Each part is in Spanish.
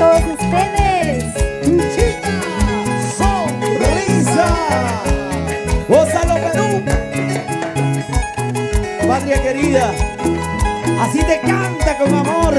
todos ustedes. Chica Sonrisa. Gózalo, Perú. Patria querida, así te canta con amor,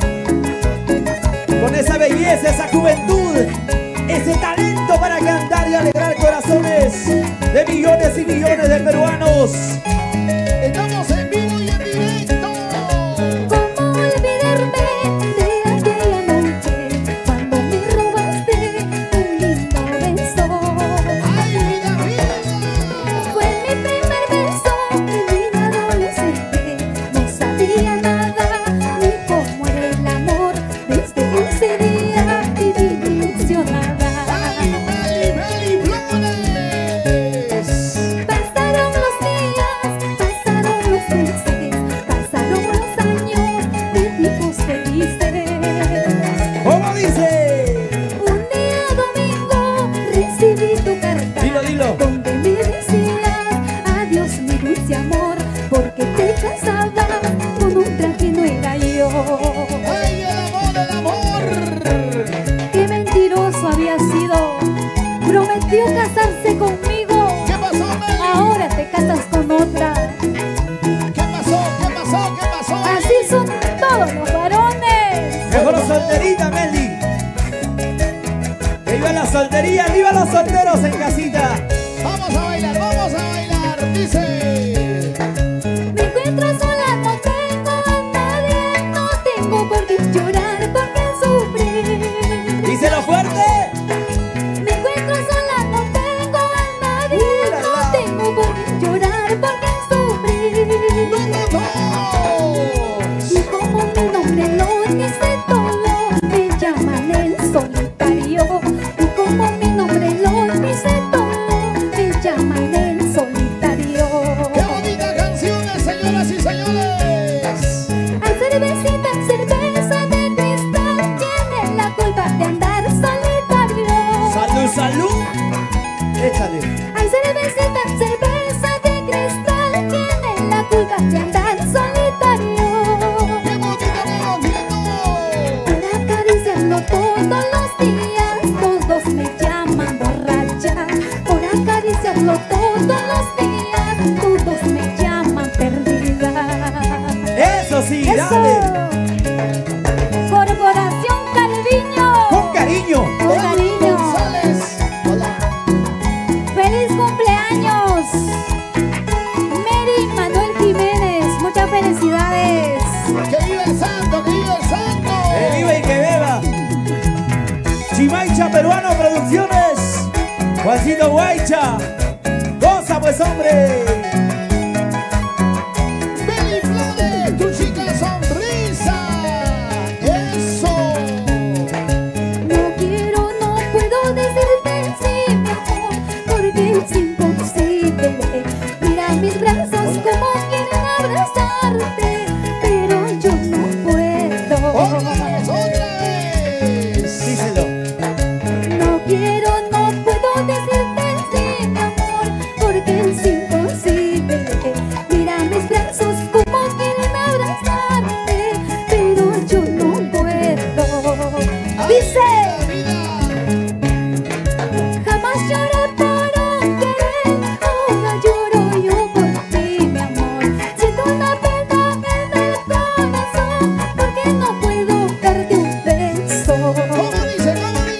con esa belleza, esa juventud, ese talento para cantar y alegrar corazones de millones y millones de peruanos. Estamos en vivo y en directo. ¿Cómo olvidarme de aquella noche cuando me robaste un lindo beso? ¡Ay, vida mía! Fue mi primer beso en vida adolescente. No sabía nada ni cómo era el amor. Desde ese día viví ilusionada. ¡Ay, Meli Flores! Pasaron los días, pasaron los meses, pasaron los años de tipos felices. ¿Cómo dice? Un día domingo recibí tu carta, Dilo, dilo. donde me decías adiós mi dulce amor, porque te casabas con otra que no era yo. ¡Ay, el amor, el amor! Qué mentiroso había sido, prometió casarse conmigo, ¿Qué pasó, Meli? ahora te casas con otra. ¿Qué pasó? ¿Qué pasó? ¿Qué pasó? Así son todos los varones. Mejor solterita, Meli. Que viva la soltería, viva los solteros en casita. Vamos a bailar, dice. Me encuentro sola, no tengo a nadie, no tengo por qué llorar, por qué sufrir. Díselo fuerte. Me encuentro sola, no tengo a nadie, no tengo por qué llorar, por qué sufrir. Y como mi nombre lo dice todo, me llaman el solitario. Y como mi nombre lo dice todo, me llaman el solitario. ¡Qué bonita canción, señoras y señores! Ay, cervecita, cerveza de cristal, tiene la culpa de andar solitario. ¡Salud, salud! Échale. Ay, cervecita, cerveza de cristal, tiene la culpa de andar solitario. ¡Qué bonito, qué bonito! Por acariciarlo todos los días, todos me llaman borracha. Por acariciarlo todos los días, todos me llaman perdida. Eso sí, ¡Eso! dale. Corporación Calviño. Con cariño. Con cariño. González. Hola. ¡Feliz cumpleaños! Mary Manuel Jiménez, muchas felicidades. ¡Que viva el santo, que viva el santo! ¡Que viva y que beba! Chimaicha Peruano Producciones. Juancito Guaycha. ¡Goza pues, hombre! Meli Flores, tu chica sonrisa. ¡Eso! No quiero, no puedo decirte sí, mi amor, porque es imposible. Mira mis brazos como quieren abrazarte, pero yo no puedo. ¡Otra vez! Díselo. No quiero, no puedo decirte sí, mi amor, porque es imposible. Mira mis brazos como quieren abrazarte, pero yo no puedo. Dice. Jamás lloré por un querer, ahora lloro yo por ti, mi amor. Siento una pena en el corazón, porque no puedo darte un beso. ¿Cómo dice?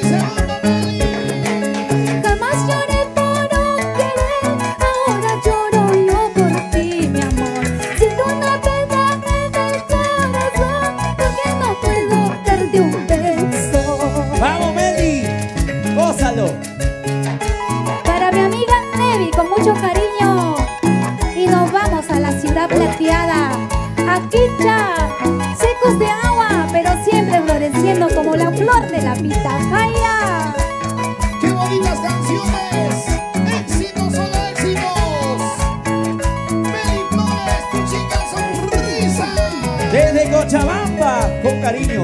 Jamás lloré por un querer, ahora lloro yo por ti, mi amor. Siento una pena en el corazón, porque no puedo darte un beso. ¡Vamos, Meli! ¡Gózalo! Para mi amiga Nevi, con mucho cariño. Y nos vamos a la ciudad plateada. Aquí ya, secos de agua, pero siempre floreciendo como la flor de la pitahaya. ¡Qué bonitas canciones! ¡Éxitos, solo éxitos! Meli Flores, tu chica sonrisa. Desde Cochabamba, con cariño.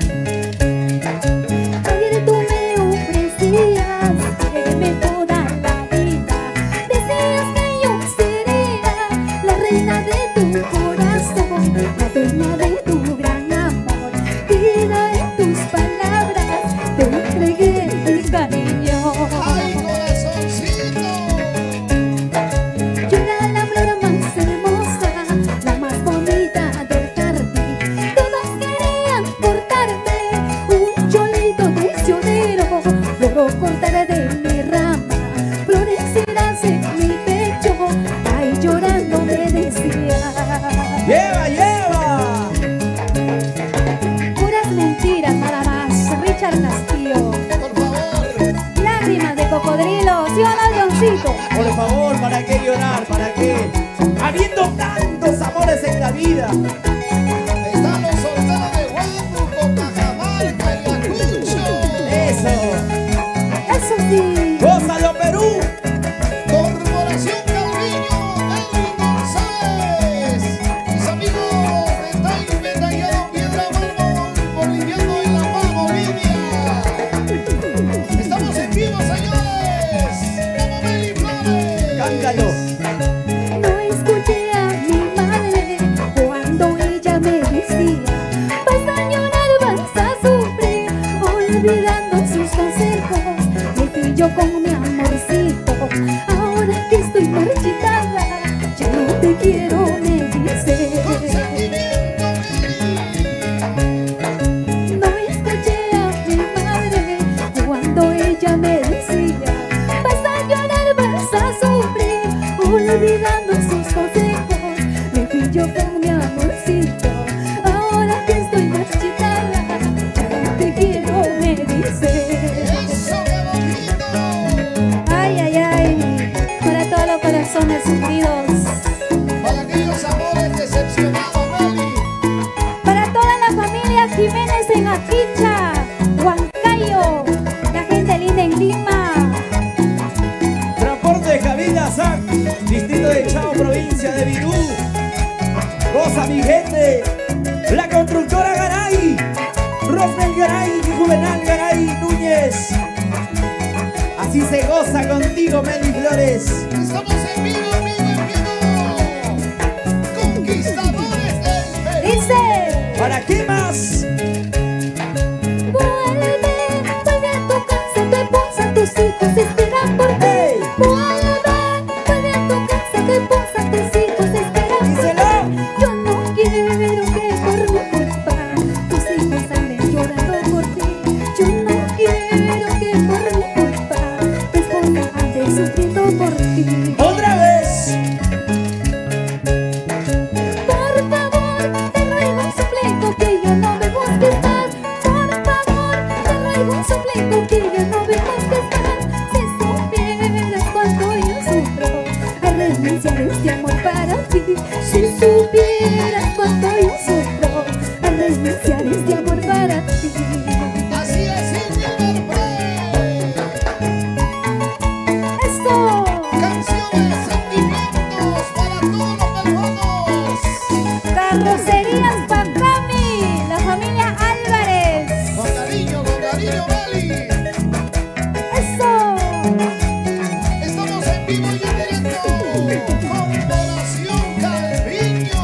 Ayer tú me ofrecías quererme toda la vida. Decías que yo sería la reina de tu corazón, la dueña de tu gran amor. Vida en tus palabras. habiendo tantos amores en la vida. Están los solteros de Huánuco, Cajamarca y Ayacucho. Eso sí. Gózalo, Perú. Corporación Calviño, Elvin González. Mis amigos de Taime, Tallado, Piedra, Mármol, Boliviano en La Paz, Bolivia. Estamos en vivo, señores. Como Meli Flores. Cántalo. No escuché a mi madre cuando ella me decía: vas a llorar, vas a sufrir, olvidando sus consejos. Me fui yo con mi amorcito, ahora que estoy marchitada, ya no te quiero, me dice. Consentimiento, Meli. No escuché a mi madre cuando ella me decía: vas a llorar, vas a sufrir, olvidando sus consejos. Me fui yo con mi amorcito, ahora que estoy marchitada, ya no te quiero, me dice. Eso, qué bonito. Ay, ay, ay, para todos los corazones sufridos, Para aquellos amores decepcionados, Meli. para toda la familia Jiménez en Aquicha, Huancayo, la gente linda en Lima. Transporte Cabina San, distrito de Chao, provincia de Virú. Goza mi gente. La constructora Garay, Rosnel Garay y Juvenal Garay Núñez. Así se goza contigo, Meli Flores. Estamos en vivo, en vivo. Conquistadores del Perú. Dice: ¿Para qué más? vuelve, vuelve a tu casa, tu esposa, tus hijos esperan por ti. ¡Hey! Vuelve, vuelve a tu casa, tu esposa, tus hijos esperan por Díselo. ti. Yo no quiero que por mi culpa tus hijos anden llorando por ti. Yo no quiero que por mi culpa tu esposa ande sufriendo por ti. ¡Otra vez! Por favor, te ruego un suplico que ya no me busques más. Por favor, te ruego un suplico que ya no me busques más. Si supieras cuánto yo sufro al renunciar este amor para ti. Si supieras cuánto yo sufro al renunciar este amor para ti. Así es, Silvia Marfrey. Eso. Canciones, sentimientos para todos los peruanos. Carrocerías Pacami, la familia Álvarez. Con cariño, Meli. Eso. Estamos en vivo y en directo. Corporación Calviño.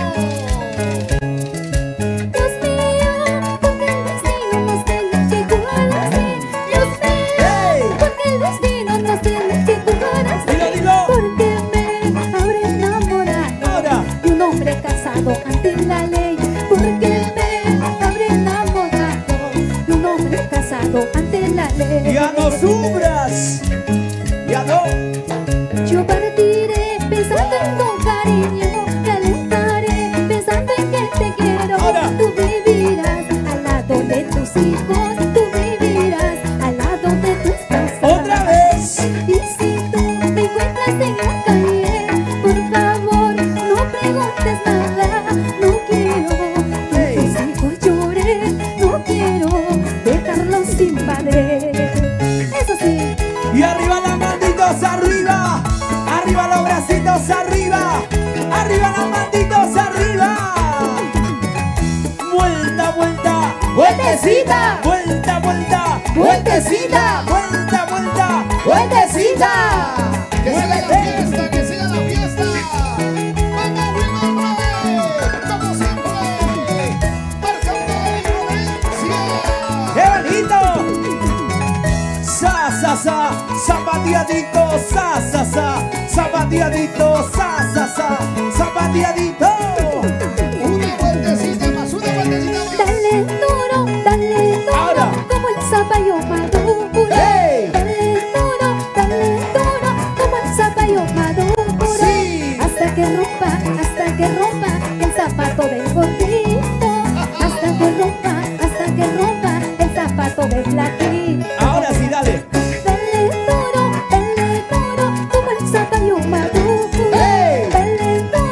Dios mío, porque el destino nos tiene que jugar así. Dios mío, ¡Hey! porque el destino nos tiene que jugar así. Dilo, dilo. Porque me habré enamorado Ahora. de un hombre casado ante la ley. Porque me habré enamorado de un hombre casado ante la ley. Ya no sufras. Ya no. Yo partiré pensando en tu cariño, me alentaré pensando en que te quiero. Ahora. Tú vivirás al lado de tus hijos, tú vivirás al lado de tu esposa. Otra vez. Y si tú me encuentras en la calle, por favor, no preguntes nada. No quiero que Hey. tus hijos lloren, no quiero dejarlos sin padre. Eso sí. Y arriba las manitos arriba. Arriba los bracitos arriba. Arriba las manitos arriba. Vuelta, vuelta. Vueltecita. Vuelta, vuelta. Vueltecita. Vuelta, vuelta. Vueltecita. Que siga la Muévete. fiesta, que siga la fiesta. Vamos, Wilmer, como siempre. Marcando la influencia. ¡Qué bonito! Sa, sa, sa. Zapateadito. Sa, sa, sa. Zapateadito. Sa, sa, sa. Zapateadito. Una vueltecita más, una vueltecita más. Dale duro, Ahora. como el zapallo maduro. ¡Hey! Dale duro, como el zapallo maduro. Sí. Hasta que rompa el zapato del gordito. Hasta que rompa el zapato del flaquito. Ahora sí, dale. Dale duro, como el zapallo maduro. ¡Hey! Dale duro,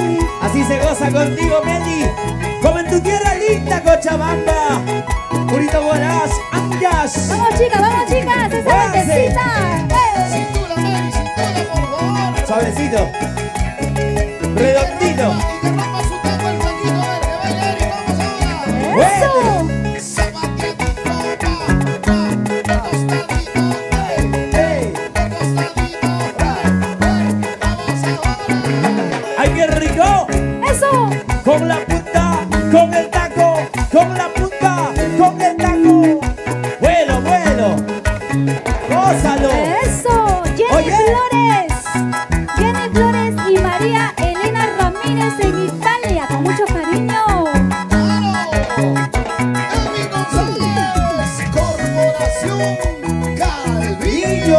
sí. Así se goza contigo, Meli. Como en tu tierra linda, Cochabamba. Purito Buenas, Anjas. Vamos chicas, esa Guárdese. vueltecita. Cintura, Meli, cintura, por favor. Suavecito. Redondito. Y que rompa su taco el flaquito, a ver, que baile Eri, vamos ahora. Eso. Zapateadito, de costadito, Hey. de costadito, vamos ahora. ¡Ay, qué rico! Eso. Con la punta, con el taco, con la punta, con el taco. Bueno, bueno. Gózalo. Eso. Oye. Jenny Flores y María Elena Ramírez en Italia, con mucho cariño. Elvin González, Corporación Calvillo.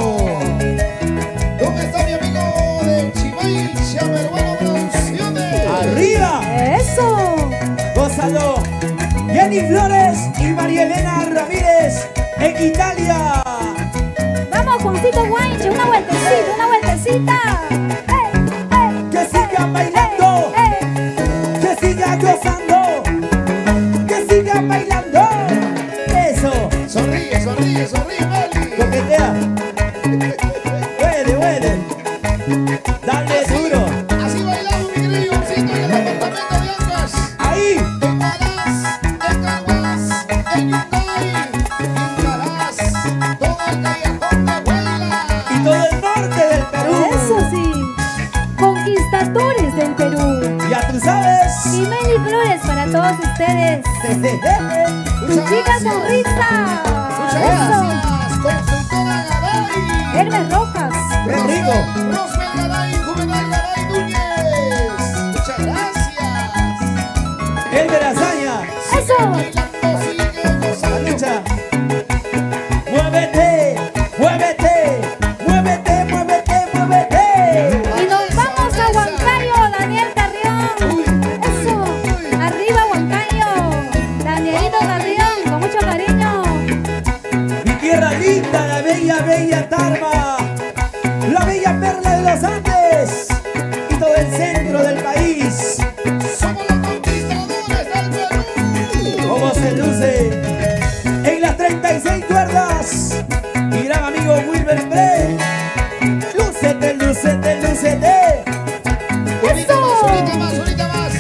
¿Dónde está mi amigo de Chimay, Chameruano Producciones? Arriba. Eso. Gózalo. Jenny Flores y María Elena Ramírez en Italia. Vamos, Juancito Guanche, una vueltecita, una vueltecita. Que sigan bailando. Que sigan gozando. Que sigan bailando. Eso. Sonríe, sonríe, sonríe, Meli. Coquetea. Huele, huele. Dale duro. Así bailamos mi querido Ivóncito en el departamento de Ancas. Ahí. En Guaraz, en Caguas, en Yungay, en Caraz, todo el callejón de Huayla. Y todo el norte del Perú. Eso sí. Conquistadores del Perú. Ya tú sabes. Y Meli Flores para todos ustedes. Tu chica sonrisa. Muchas Eso. gracias, Constructora Garay. Hermes Rojas. Qué rico. Rosmel Garay, Juvenal Garay Núñez. Muchas gracias. El de la hazaña. Eso. Bailando, sigue La gozando. lucha. Muévete. Muévete. Muévete, muévete, muévete. Y nos vamos a Huancayo, Daniel Carrión. Eso. Arriba Huancayo. Danielito Carrión, con mucho cariño. Mi tierra linda, la bella, bella Tarma. La bella perla de los Andes. Y todo el centro del país. Somos los conquistadores del Perú. Cómo se luce en las 36 cuerdas. Mi gran amigo Wilber Bre. Lúcete, lúcete, lúcete. Ahorita más, ahorita más, ahorita más.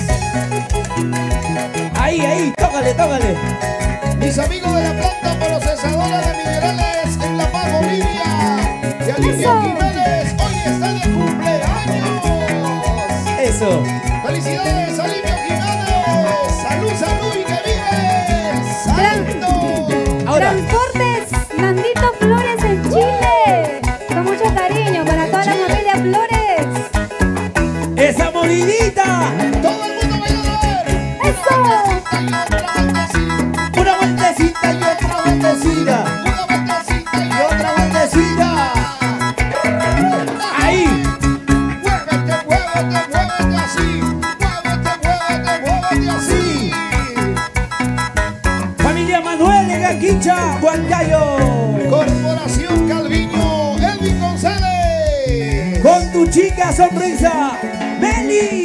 Ahí, ahí, tócale, tócale. Mis amigos de la planta procesadora de minerales en La Paz, Bolivia. Y Alicia Eso. Jiménez, hoy está de cumpleaños. Eso. Felicidades, Alivio Jiménez. Salud, salud y que vive salto. Ahora. Transportes Nandito Flores en Chile. Con mucho cariño para toda la familia Flores. Esa moridita. Todo el mundo baila a ver. Eso. Una vueltecita y otra vueltecita. Una vueltecita Y otra vueltecita. Ahí. Muévete, muévete, muévete así. Muévete, muévete, muévete así. Familia Manuel en Aquicha, Huancayo. Corporación Calviño, Elvin González. Con tu chica sonrisa, Meli.